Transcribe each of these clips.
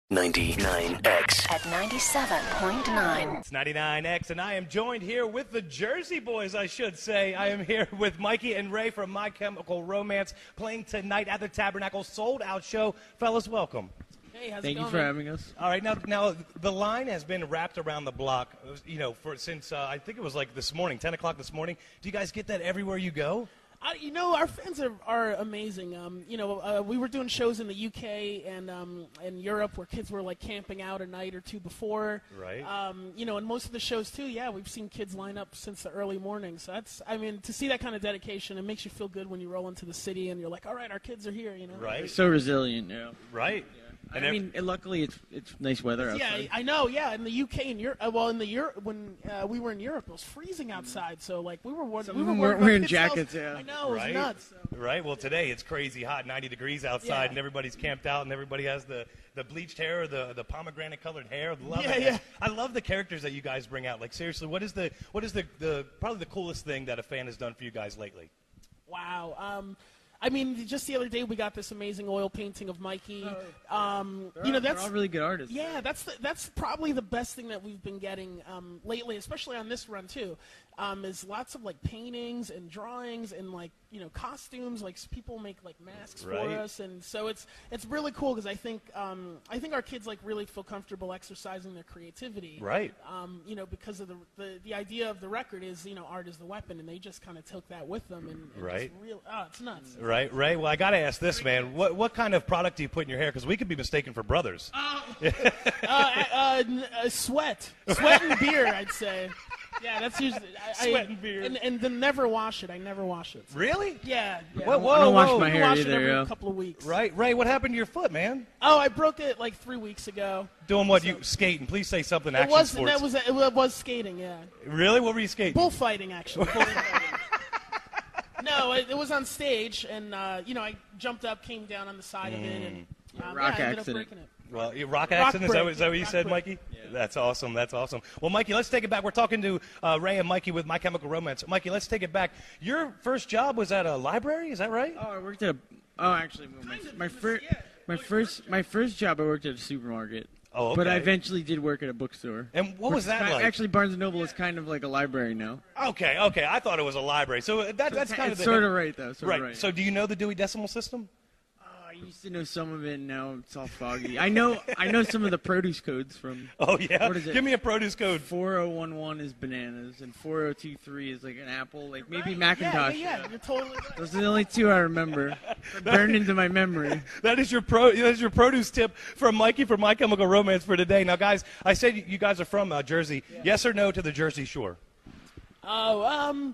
99X at 97.9. It's 99X, and I am joined here with the Jersey Boys, I should say. I am here with Mikey and Ray from My Chemical Romance, playing tonight at the Tabernacle sold-out show. Fellas, welcome. Hey, how's Thank it you going? for having us. All right, now the line has been wrapped around the block, since I think it was like this morning, 10 o'clock this morning. Do you guys get that everywhere you go? Our fans are amazing. We were doing shows in the UK and Europe where kids were like camping out a night or two before. Right. And most of the shows too. Yeah, we've seen kids line up since the early morning. So to see that kind of dedication, it makes you feel good when you roll into the city and you're like, all right, our kids are here. Right. They're so resilient, yeah. Right. Yeah. And Luckily it's nice weather outside. Yeah, I know. Yeah, in the UK and Europe. When we were in Europe, it was freezing outside. So like we were wearing jackets. Yeah. I know. It was Right. nuts. So. Right. Well, today it's crazy hot, 90 degrees outside, Yeah. and everybody's camped out, and everybody has the bleached hair or the pomegranate-colored hair. Love Yeah, it. yeah. I love the characters that you guys bring out. Like, seriously, what is the probably the coolest thing that a fan has done for you guys lately? Wow. Just the other day we got this amazing oil painting of Mikey. They're That's all really good artists. yeah, that's probably the best thing that we've been getting lately, especially on this run too. Is lots of like paintings and drawings and like costumes. Like people make like masks Right. for us, and so it's really cool because I think our kids like really feel comfortable exercising their creativity. Right. Because of the idea of the record is art is the weapon, and they just kind of took that with them and Right. it's nuts. Right, Ray. Well, I got to ask this, man. What kind of product do you put in your hair? Because we could be mistaken for brothers. Sweat and beer, I'd say. Yeah, that's usually Sweat and beer. and then never wash it. I never wash it. Really? Yeah. Whoa, I don't wash whoa. my I hair wash it either. every Yeah. couple of weeks. Right, Ray. What happened to your foot, man? Oh, I broke it like 3 weeks ago. Doing what? You skating? Please say something. It Action was sports. it was skating. Yeah. Really? What were you skating? Bullfighting, actually. Bullfighting. No, it was on stage, and I jumped up, came down on the side of it, and rock I ended up accident. breaking it. Well, rock accident. break. Is that what you Rock said, break. Mikey? Yeah. That's awesome. That's awesome. Well, Mikey, let's take it back. We're talking to Ray and Mikey with My Chemical Romance. Mikey, let's take it back. Your first job was at a library. Is that right? Oh, I worked at my first job I worked at a supermarket. Oh, okay. But I eventually did work at a bookstore. And what was that like? Actually, Barnes & Noble is kind of like a library now. Okay. I thought it was a library. So that's kind of It's sort of right, though. right. So do you know the Dewey Decimal System? I used to know some of it. Now it's all foggy. I know some of the produce codes from. Oh yeah. What is it? Give me a produce code. 4011 is bananas, and 4023 is like an apple, like maybe Macintosh. Yeah, you're totally right. Those are the only two I remember. They're burned into my memory. That is your produce tip from Mikey for My Chemical Romance for today. Now, guys, I said you guys are from Jersey. Yeah. Yes or no to the Jersey Shore? Oh,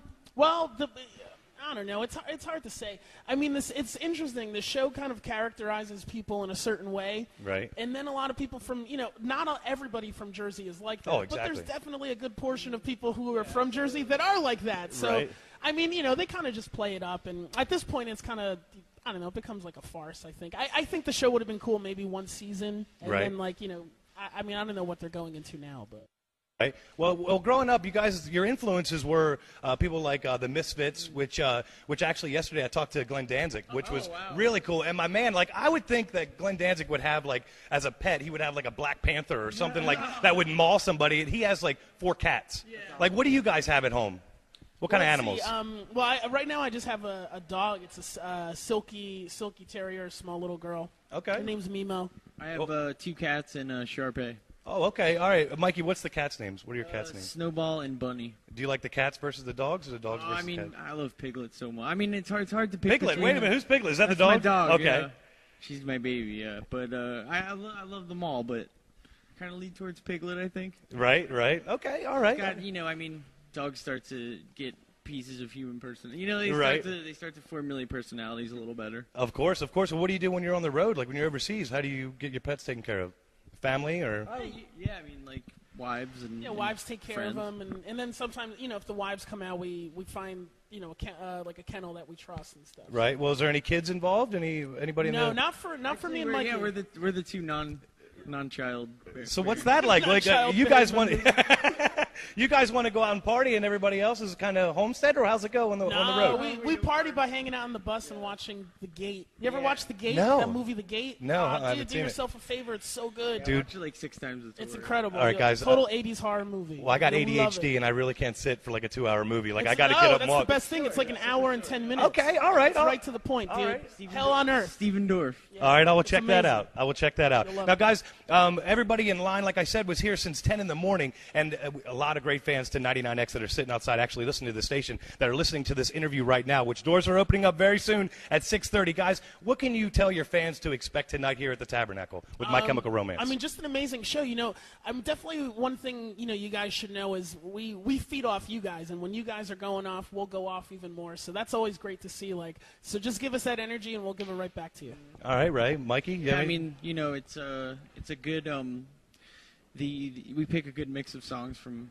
I don't know. It's hard to say. I mean, it's interesting. The show kind of characterizes people in a certain way, Right. And then a lot of people from not everybody from Jersey is like that. Oh, But exactly. there's definitely a good portion of people who are from Jersey that are like that. So, Right. I mean, they kind of just play it up, and at this point, it's kind of. I don't know. It becomes like a farce. I think. I think the show would have been cool maybe one season, and Right. then I mean, I don't know what they're going into now, but. Right. Well, growing up, you guys, your influences were people like the Misfits, which actually yesterday I talked to Glenn Danzig, which was really cool. And my man, like, I would think that Glenn Danzig would have, like, as a pet, he would have like a Black Panther or something like that would maul somebody. And he has like 4 cats. Yeah. Like, what do you guys have at home? What kind of animals? Right now I just have a dog. It's a silky terrier, small little girl. Okay. Her name's Mimo. I have 2 cats and a Shar-Pei. Oh, okay. All right. Mikey, what's the cats' names? What are your cats' names? Snowball and Bunny. Do you like the cats versus the dogs or the dogs versus the cats? I love Piglet so much. I mean, it's hard to pick Piglet. between Wait a minute. them. Who's Piglet? Is that That's the dog? my dog. Okay. Yeah. She's my baby, yeah. But I love them all, but kind of lead towards Piglet, I think. Right. Okay. All right. Dogs start to get pieces of human person. Right. They start to formulate personalities a little better. Of course. Well, what do you do when you're on the road? Like when you're overseas, how do you get your pets taken care of? Family or? Oh, yeah, I mean, like wives and Yeah, wives take care friends. of them, and then sometimes if the wives come out, we find like a kennel that we trust and stuff. Right. Well, is there any kids involved? Anybody? No, in the... not for me and Mikey. Yeah, we're the 2 non-child. So what's that like? Like Child you guys bears. want? You guys want to go out and party, and everybody else is kind of homestead, or how's it go on the road? We party by hanging out on the bus and watching The Gate. You ever watch The Gate? No. That movie, The Gate? No, I Dude, haven't do seen it. yourself a favor. It's so good. I watched it like 6 times. It's incredible. All right, guys, Total 80s horror movie. Well, I got You'll love ADHD, it. and I really can't sit for like a 2-hour movie. Like, I It's- got to no, get up and that's walk. the best thing. It's like an hour and 10 minutes. Okay, all right. It's right to the point, All dude. right. Hell on earth. Steven Dorff. All right, I will check that amazing. out. I will check that out. You'll love Now, it. guys, everybody in line, like I said, was here since 10 in the morning, and a lot of great fans to 99X that are sitting outside actually listening to the station that are listening to this interview right now, which doors are opening up very soon at 6:30. Guys, what can you tell your fans to expect tonight here at the Tabernacle with My Chemical Romance? I mean, just an amazing show. You know, I'm definitely one thing, you know, you guys should know is we feed off you guys, and when you guys are going off, we'll go off even more. So that's always great to see. Like, so just give us that energy, and we'll give it right back to you. All right, Ray, Mikey, Yeah, I mean, you know, it's a good we pick a good mix of songs from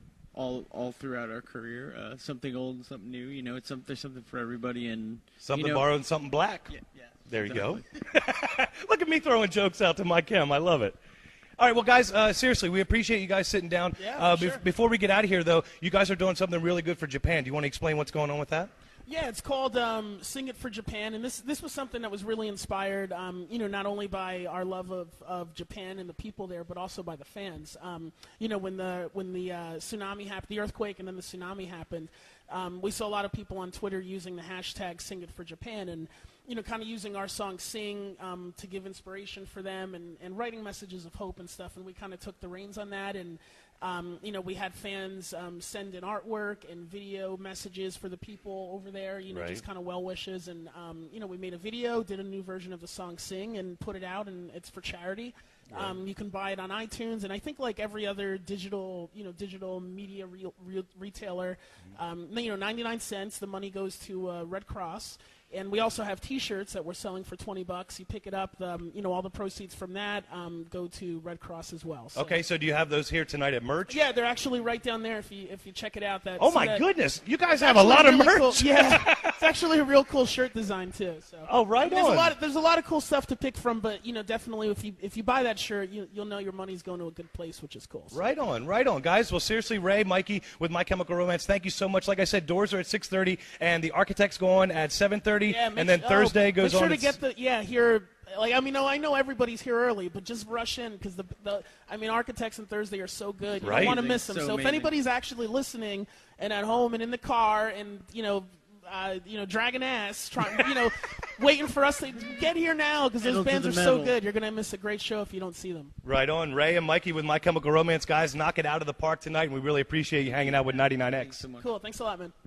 all throughout our career. Something old and something new. You know, there's something for everybody, and something you know, borrowed and something black. Yeah, There you go. definitely. Look at me throwing jokes out to my chem. I love it. All right, well, guys, seriously, we appreciate you guys sitting down. Yeah, sure. Before we get out of here, though, you guys are doing something really good for Japan. Do you want to explain what's going on with that? Yeah, it's called Sing It for Japan, and this was something that was really inspired, you know, not only by our love of Japan and the people there, but also by the fans. You know, when the tsunami happened, the earthquake, and then the tsunami happened, we saw a lot of people on Twitter using the hashtag Sing It for Japan, and you know, kind of using our song "Sing" to give inspiration for them, and writing messages of hope and stuff, and we kind of took the reins on that, and you know, we had fans send in artwork and video messages for the people over there, you know, Right. just kind of well wishes. And, you know, we made a video, did a new version of the song Sing, and put it out, and it's for charity. You can buy it on iTunes, and I think like every other digital media retailer, you know, 99 cents, the money goes to Red Cross. And we also have T-shirts that we're selling for $20. You pick it up. You know, all the proceeds from that go to Red Cross as well. So. Okay, so do you have those here tonight at merch? Yeah, they're actually right down there. If you check it out, Oh my goodness, you guys have a lot of merch. Cool. Yeah, it's actually a real cool shirt design too. So. Oh, right on. There's a lot of cool stuff to pick from, but you know, definitely if you buy that shirt, you'll know your money's going to a good place, which is cool. So. Right on, guys. Well, seriously, Ray, Mikey, with My Chemical Romance, thank you so much. Like I said, doors are at 6:30, and the Architects go on at 7:30, Yeah, and then Thursday goes make sure on. to get here. Like, I mean, I know everybody's here early, but just rush in because Architects and Thursday are so good. You Right. don't want to miss them. So So if amazing. anybody's actually listening and at home and in the car and dragging ass, waiting for us to get here now because those Pedal to bands the are so metal. good. You're gonna miss a great show if you don't see them. Right on. Ray and Mikey with My Chemical Romance, guys, knock it out of the park tonight, and we really appreciate you hanging out with 99X. Thanks so much. Cool. Thanks a lot, man.